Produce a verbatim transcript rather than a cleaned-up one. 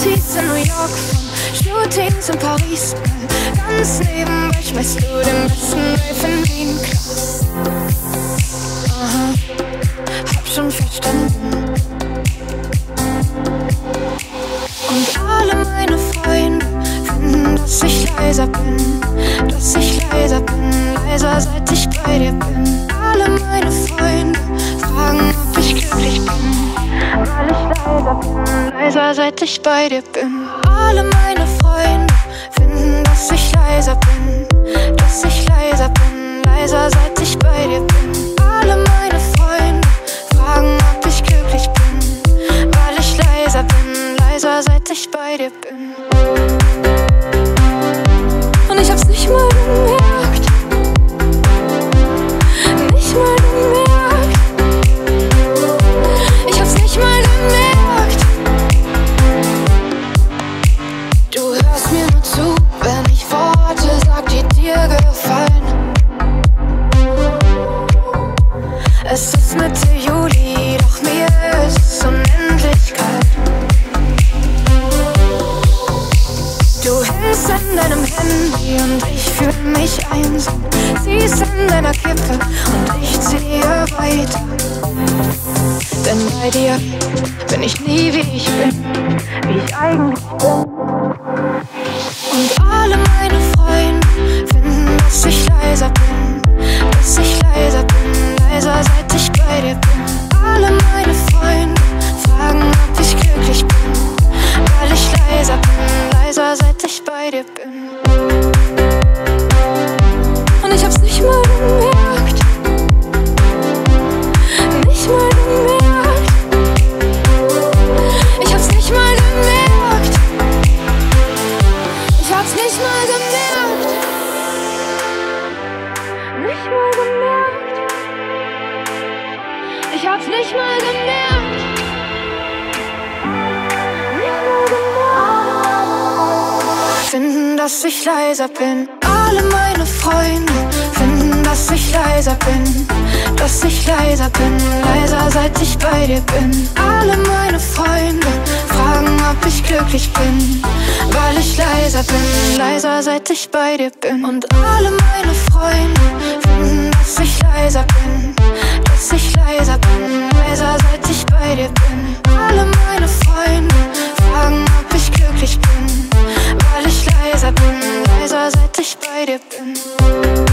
Partys in New York, von Shootings in Paris. Ganz nebenbei schmeißt du den besten Rave in Wien klar. Aha, hab schon verstanden. Und alle meine Freunde finden, dass ich leiser bin, dass ich leiser bin, leiser seit ich bei dir bin. Alle meine Freunde fragen, ob ich glücklich bin, weil ich leiser bin, leiser seit ich bei dir bin. Alle meine Freunde finden, dass ich leiser bin, dass ich leiser bin, leiser seit ich bei dir bin. Alle meine Freunde fragen, ob ich glücklich bin, weil ich leiser bin, leiser seit ich bei dir bin. Und ich hab's nicht mal gemerkt, nicht mal gemerkt. Ich hab's nicht mal gemerkt. Du hörst mir nur zu, wenn ich Worte sag, die dir gefallen. Es ist Mitte Juli, doch mir ist es unendlich kalt. Du hängst an deinem Handy und ich fühl mich einsam. Ziehst an deiner Kippe und ich ziehe weiter. Denn bei dir bin ich nie wie ich bin, wie ich eigentlich bin. Und alle meine Freunde finden, dass ich leiser bin, dass ich leiser bin, leiser seit ich bei dir bin. Alle meine Freunde fragen, ob ich glücklich bin, weil ich leiser bin, leiser seit ich bei dir bin. Und ich hab's nicht mal gemerkt, nicht mal gemerkt. Ich hab's nicht mal gemerkt, ich hab's nicht mal gemerkt, nicht mal gemerkt. Ich hab's nicht mal gemerkt, nicht mal gemerkt. Finden, dass ich leiser bin. Alle meine Freunde finden, dass ich leiser bin, dass ich leiser bin, leiser seit ich bei dir bin. Alle meine Freunde fragen, ob ich glücklich bin, weil ich leiser bin, leiser seit ich bei dir bin. Und alle meine Freunde finden, dass ich leiser bin, dass ich leiser bin, leiser seit ich bei dir bin. Alle meine Freunde fragen, ob ich glücklich bin, weil ich leiser bin, leiser seit ich bei dir bin.